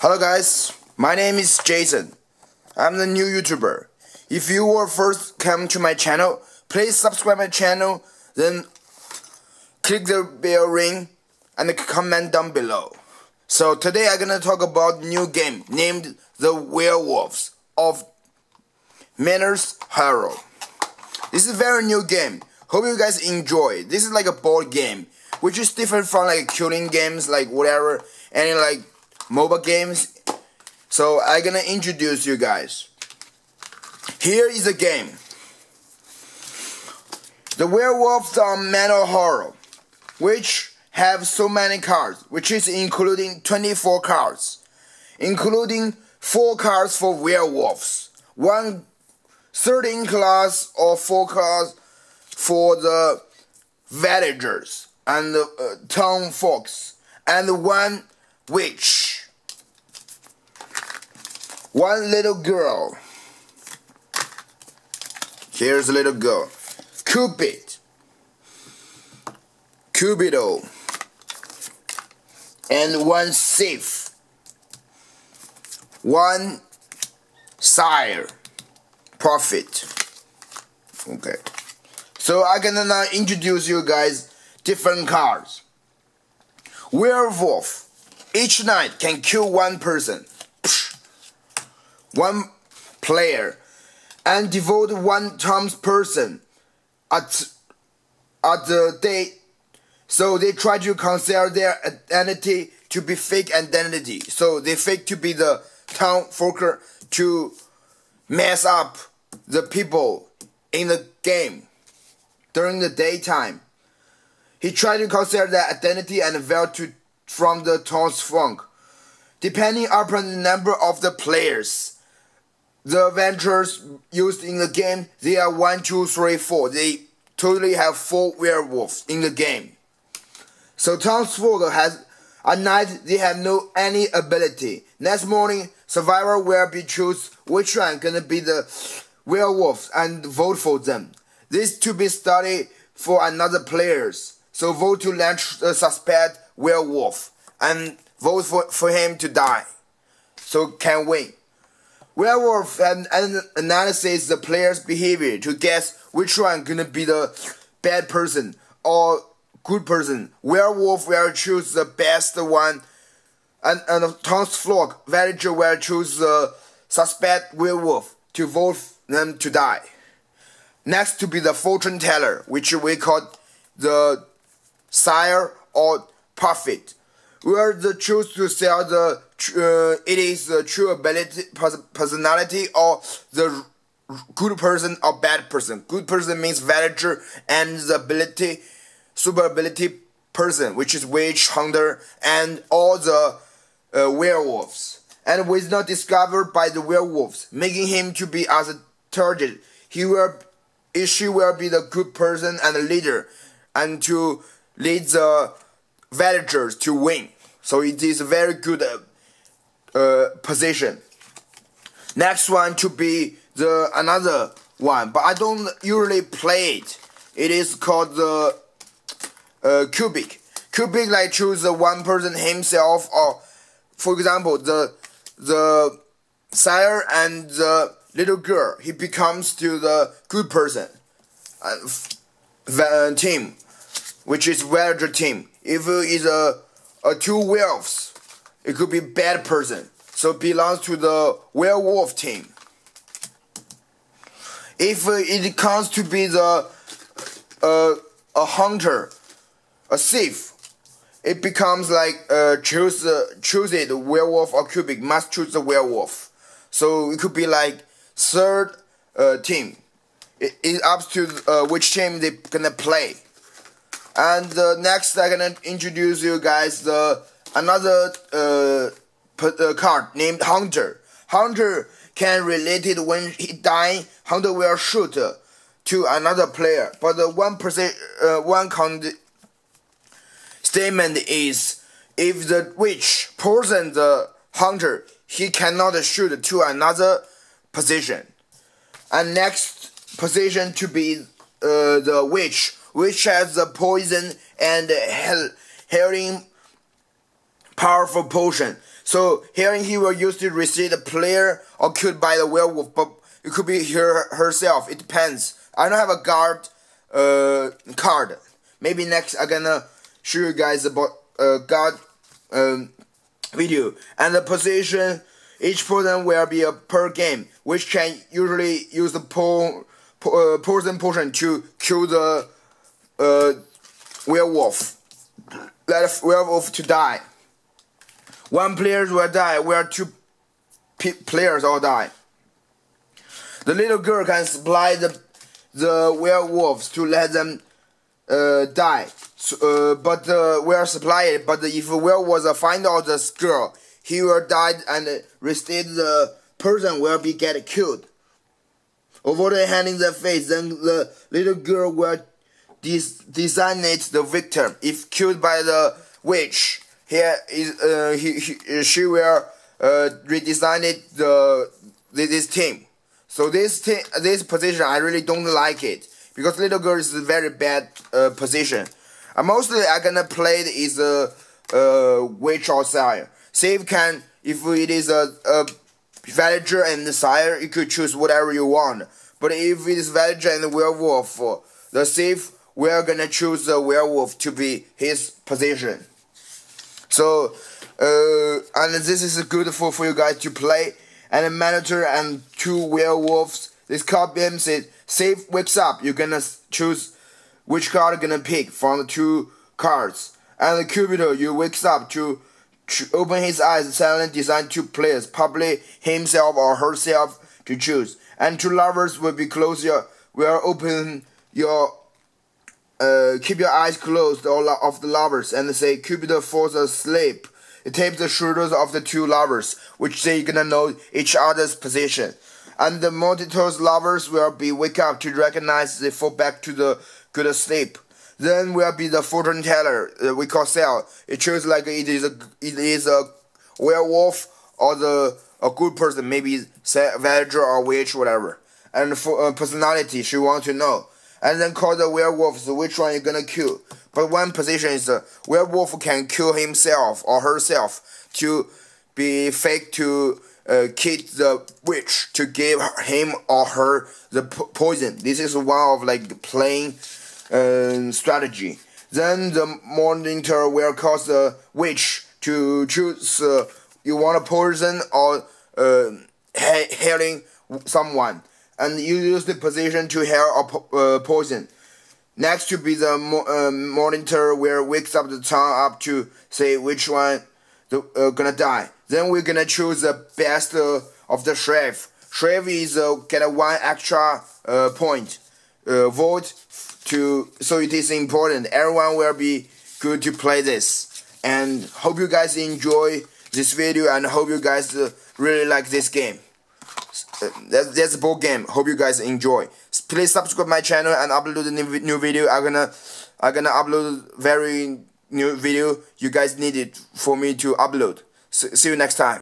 Hello guys, my name is Jason. I'm the new YouTuber. If you were first come to my channel, please subscribe my channel, then click the bell ring and comment down below. So today I'm gonna talk about new game named The Werewolves of Manners Hero. This is a very new game. Hope you guys enjoy. This is like a board game, which is different from like killing games, like whatever, any like mobile games. So I'm gonna introduce you guys. Here is the game. The Werewolves of Manners Hero, which have so many cards, which is including 24 cards, including 4 cards for werewolves, 13 class or 4 cards for the villagers and the town folks, and 1 witch, 1 little girl. Here's a little girl. Cupido, and 1 thief, 1 sire, prophet. Okay, so I'm gonna now introduce you guys different cards. Werewolf, each night can kill 1 person, 1 player, and devote 1 times person at the day. So they try to conceal their identity to be fake identity. So they fake to be the town folker to mess up the people in the game during the daytime. He tried to conceal their identity and veil from the town's folk. Depending upon the number of the players, the adventures used in the game, they are 1, 2, 3, 4. They totally have 4 werewolves in the game. So townsfolk has at night they have no any ability. Next morning, survivor will be choose which one gonna be the werewolves and vote for them. This to be studied for another players. So vote to launch the suspect werewolf and vote for him to die, so can win. Werewolf and analysis the player's behavior to guess which one gonna be the bad person or good person. Werewolf will choose the best one, and the townsfolk villager will choose the suspect werewolf to vote them to die. Next to be the fortune teller, which we call the sire or prophet, where the choose to sell the it is the true ability, personality, or the good person or bad person. Good person means villager, and the ability, super ability person, which is witch, hunter, and all the werewolves. And was not discovered by the werewolves, making him to be as a target. She will be the good person and the leader, and to lead the villagers to win. So it is a very good position. Next one to be the another one, but I don't usually play it. It is called the cubic. Cubic like choose the 1 person himself, or for example the sire and the little girl. He becomes to the good person team, which is villager team. If it is a 2 werewolves, it could be bad person, so it belongs to the werewolf team. If it comes to be the a hunter, a thief, it becomes like choose it, the werewolf or cubic must choose the werewolf. So it could be like 3rd team. It's up to which team they gonna play. And next I'm gonna introduce you guys another card named Hunter. Hunter can relate it when he die. Hunter will shoot to another player, but the one statement is if the witch poison the hunter, he cannot shoot to another position. And next position to be the witch, which has the poison and healing powerful potion. So here he will use to receive the player or killed by the werewolf, but it could be her herself. It depends. I don't have a guard card. Maybe next I'm gonna show you guys about guard video. And the position, each person will be a per game, which can usually use the poison potion to kill the werewolf. Let a werewolf to die. One player will die, where two players all die. The little girl can supply the werewolves to let them die. So, but we are supplied. But if a werewolf find out this girl, he will die, and instead the person will be get killed. Avoid handing the face, then the little girl will designate the victim. If killed by the witch, she will redesign this team. So this position I really don't like it, because little girl is a very bad position. Mostly I'm gonna play it is a witch or sire. Save can, if it is a villager and the sire, you could choose whatever you want. But if it is villager and the werewolf, the save, we are gonna choose the werewolf to be his position. So and this is good for you guys to play. And a manager and two werewolves. This card game says save wakes up. You're gonna choose which card you're gonna pick from the two cards. And the Cupido, you wakes up to open his eyes, silently design two players, probably himself or herself to choose. And two lovers will be closed. Will open your keep your eyes closed, all of the lovers, and say Cupido falls asleep. It tapes the shoulders of the two lovers, which they gonna know each other's position. And the multiple lovers will be wake up to recognize they fall back to the good sleep. Then will be the fortune teller, we call Cell. It shows like it is a werewolf or a good person, maybe villager or witch, whatever. And for personality, she wants to know. And then call the werewolves which one you're gonna kill. But one position is the werewolf can kill himself or herself to be fake to kid the witch to give him or her the poison. This is one of like playing strategy. Then the monitor will cause the witch to choose you want a poison or healing someone. And you use the position to heal or poison. Next to be the monitor where wakes up the tongue up to say which one gonna die. Then we're gonna choose the best of the sheriff. Sheriff is get a one extra point vote to, so it is important. Everyone will be good to play this. And hope you guys enjoy this video, and hope you guys really like this game. That's a board game. Hope you guys enjoy. Please subscribe my channel and upload a new video. I'm gonna upload very new video. You guys need it for me to upload. See you next time.